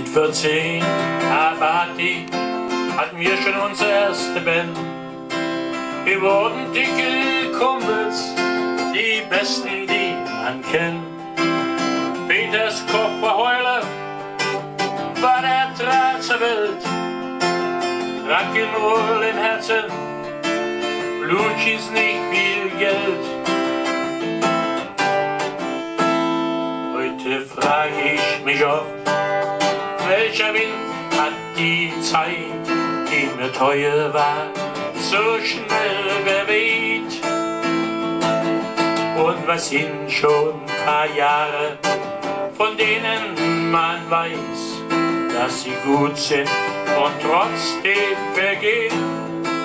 14, Abati, hatten wir schon unsere erste Band. Wir wurden dicke Kumpels, die besten, die man kennt. Peters Kofferheuler war der Draht zur Welt. Rock'n'Roll im Herzen, Blut schießt nicht viel Geld. Heute frage ich mich oft, welcher Wind hat die Zeit, die mir teuer war, so schnell verweht? Und was sind schon ein paar Jahre, von denen man weiß, dass sie gut sind und trotzdem vergehen?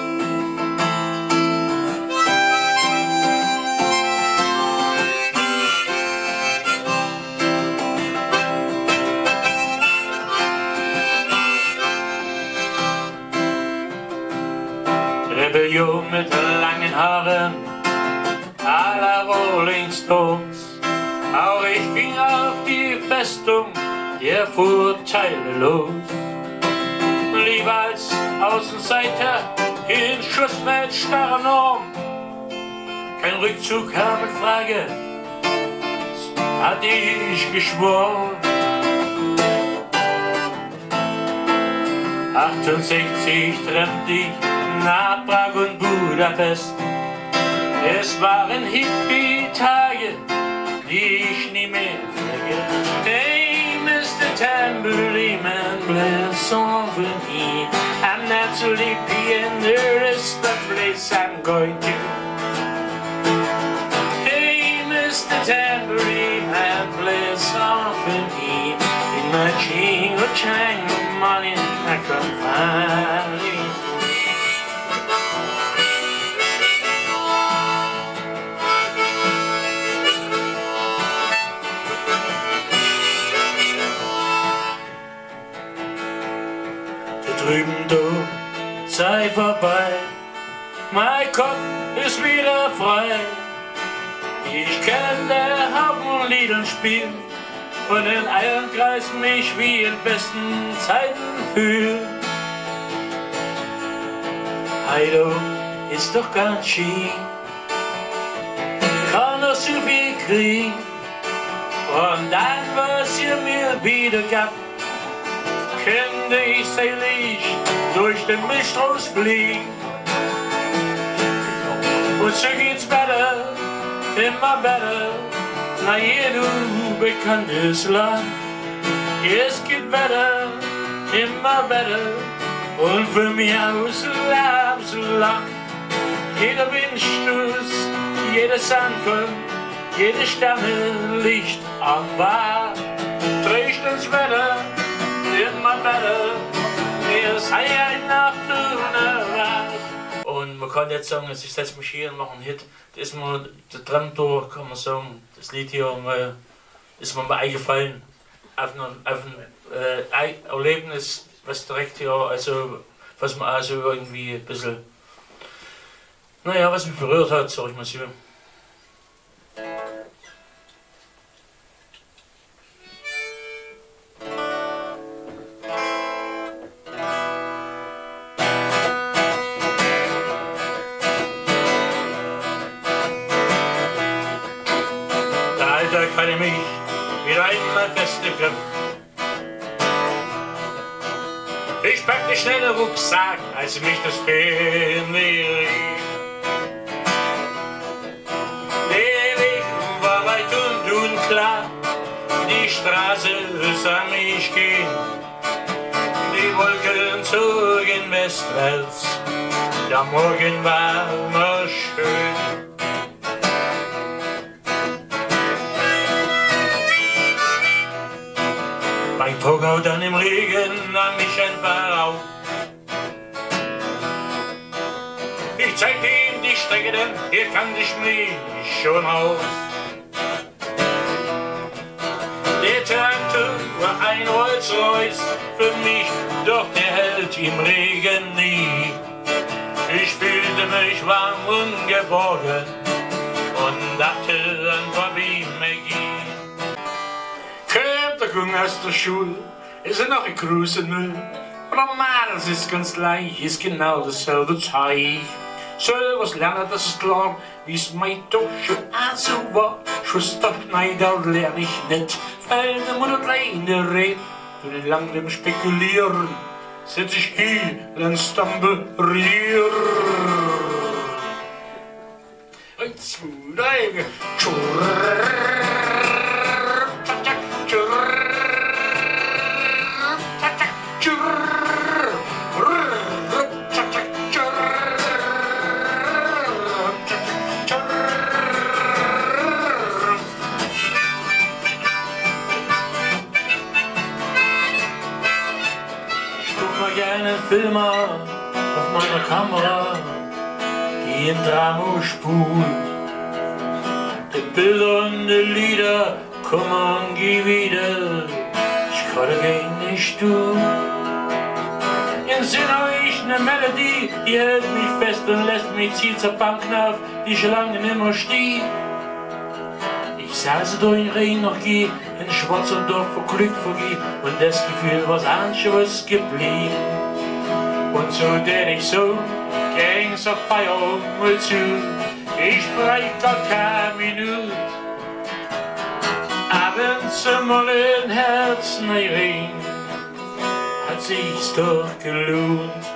Rebellion mit langen Haaren, à la Rolling Stones. Auch ich ging auf die Festung der Vorteile los. Lieber als Außenseiter in Schussfeld starrer Norm. Kein Rückzug kam in Frage, hatte ich geschworen. 68 trennte ich nach Prag und Budapest. Es waren Hippie-Tage, die ich nie mehr vergesse. Hey, Mr. Tambourine Man, play a song for me. I'm naturally hippie and there is the place I'm going to. Hey, Mr. Tambourine Man, play a song for me. In my jingle jangle money I can find you. Drüben du, sei vorbei, mein Kopf ist wieder frei. Ich kann der Haufen Liedern spielen und in allen Kreis mich wie in besten Zeiten fühlen. Heido ist doch ganz schön, kann noch so viel kriegen von dem, was ihr mir wieder gab. Könnte ich selig durch den Milchstraß fliegen. Und so geht's besser, immer besser, na jedem bekanntes Land. Es geht besser, immer besser, und für mich aus lebenslang. Jeder Windstoß, jeder Sandkorn, jede Sterne Licht am Bad, trägt uns Wetter immer besser, wir seien nach vorne. Und man kann jetzt sagen, ich setze mich hier und mache einen Hit. Da ist mir der Drumtor, kann man sagen, das Lied hier ist mir mal eingefallen. Auf ein Erlebnis, was direkt hier, also was man also irgendwie ein bisschen, naja, was mich berührt hat, sag ich mal so. Kann ich mich wieder einmal festgegriffen. Ich packte schnell den Rucksack, als mich das Fernweh rief. Der Weg war weit und unklar, die Straße sah mich gehen. Die Wolken zogen westwärts, der Morgen war noch schön. Mein Togau dann im Regen nahm mich einfach auf. Ich zeigte ihm die Strecke, denn hier kannte ich mich schon aus. Der Traktor war ein Rolls-Royce, für mich doch der Held im Regen nie. Ich fühlte mich warm und geborgen und dachte an Bobby McGee. Kommt der Junge aus der Schule, ist er noch ein großer Müll. Normal, es ist ganz gleich, ist genau dasselbe Teig. Soll was lernen, das ist klar, wie es mein doch schon also war. Schwester Schneider lerne ich nicht, weil der Mutter kleine redet. Du den langen Spekulieren, setz ich hin, lernst dann berieren. 1, 2, 3, gerne Filme auf meiner Kamera, die im Drama spult. Die Bilder und die Lieder kommen und gehen wieder, ich kann dagegen nicht tun. In Sinn euch eine Melodie, die hält mich fest und lässt mich ziehen zur Bankknopf, die schon lange nimmer steht. Ich saß durch den Regen noch geh, in schwarzem Dorf vor Glück vergeh, und das Gefühl was anderes geblieben. Und so denn ich so, ging's auf Feier mal zu, ich sprech gar keine Minute. Abends einmal in Herzen ein Ring, hat sich's doch gelohnt.